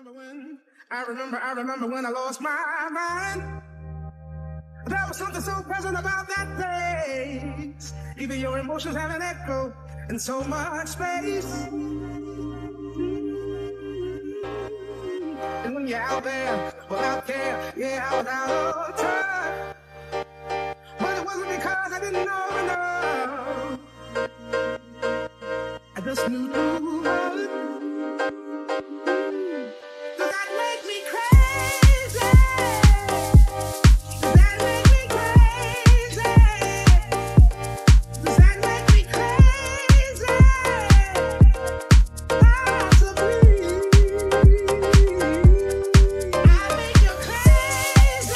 I remember when I lost my mind. There was something so present about that place. Even your emotions have an echo in so much space. And when you're out there without care, yeah, I was out of touch. But it wasn't because I didn't know enough. I just knew too much. Does that make me crazy? Does that make me crazy? Does that make me crazy? Possibly. I make you crazy.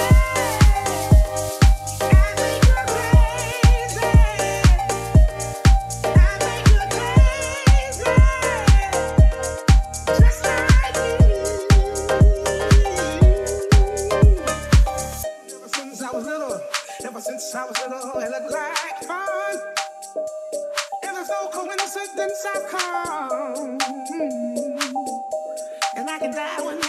I make you crazy. I make you crazy. Just like me. Ever since I was little, it looked like fun. It was no coincidence I've come. And I can die when